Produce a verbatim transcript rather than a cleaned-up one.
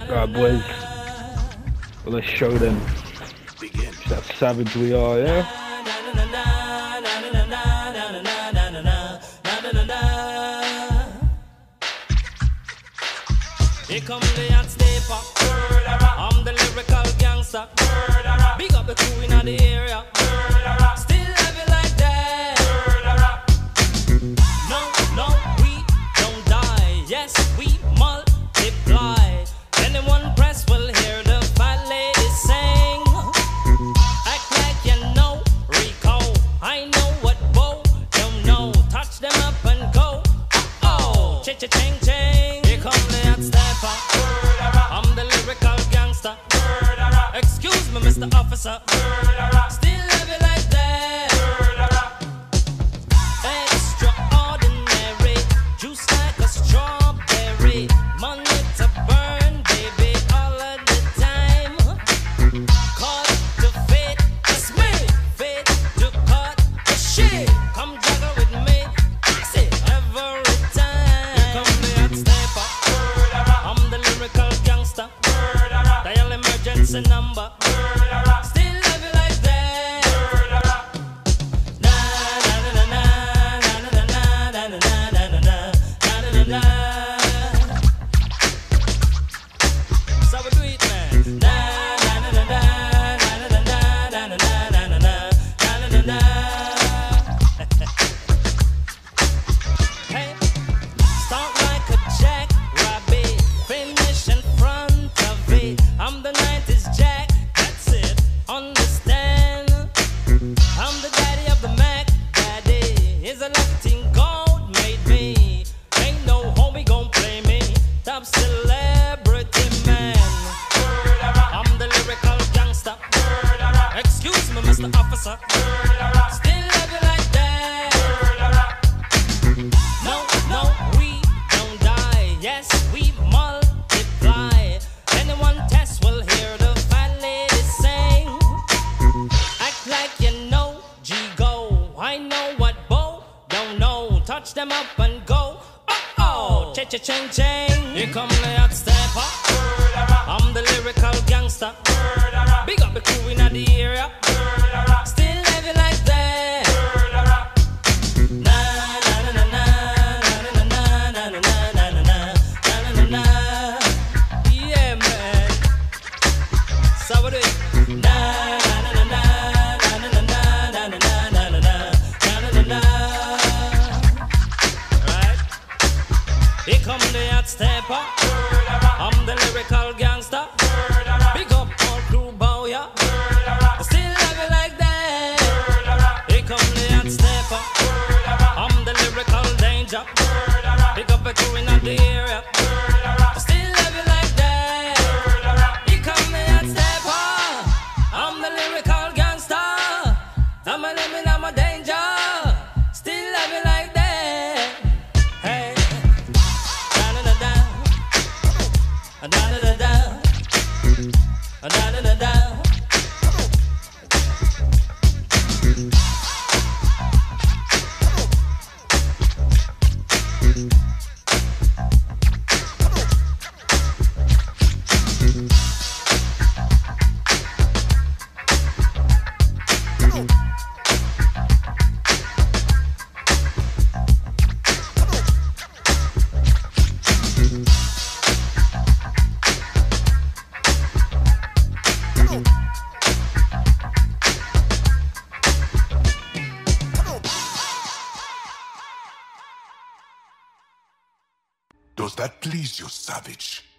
Alright, boys. Well, let's show them just how savage we are, yeah? Here come the HOTSTEPPER. I'm the lyrical gangster. Big up the crew in the area. Still heavy like that. No, no, we don't die. Yes, we multiply. Anyone press will hear the fat lady sing. Act like you know Rico. I know what Bo don't know. Touch them up and go. Oh, cha-cha-ching ching. Here come the HOTSTEPPER. I'm the lyrical gangster. Excuse me, Mister Officer. Still heavy like that. Extraordinary. Juice like a strawberry. Money to burn, baby, all of the time. Cut to fit, that's me. Fit to cut the shit. Come juggle with me. Fix it every time. Here come the HOTSTEPPER. I'm the lyrical gangster. Dial emergency number. Still heavy like that. Na na na na na na na na na na na na na na. So we do it, man. Na na na na na na na na na na na na na na. Hey, start like a jackrabbit, finish in front of it. I'm the nineties Jack, that's it. Understand? I'm the daddy of the Mac. Daddy is a lucky thing God made me. Ain't no homie gon' play me. Top celebrity man. I'm the lyrical gangster. Excuse me, Mister Officer. Still heavy like that. No, no, we don't die. Yes, we multiply. Anyone test will hear the fat lady sing. Act like you know G-Go. I know what Bo don't know. Touch them up and go. Oh, cha-cha-ching-ching. Here come the HOTSTEPPER. I'm the lyrical gangster. Big up the crew in the area. Still heavy like that. Na na na na na na na na na na na na na. Yeah, man. So we do it. Na na na na na na na na na na na na na. Right? Here come the HOTSTEPPER. I'm the lyrical gangster. Big up all crew bow, yeah. Still heavy like that. Here come the HOTSTEPPER. I'm the lyrical danger. Big up the crew in the area. Still heavy like that. Here come the HOTSTEPPER. I'm the lyrical gangster. I'm a living, I'm a danger. Still heavy like that. Hey. Da-da-da-da. Da-da-da-da. Da-da-da-da. Does that please you, savage?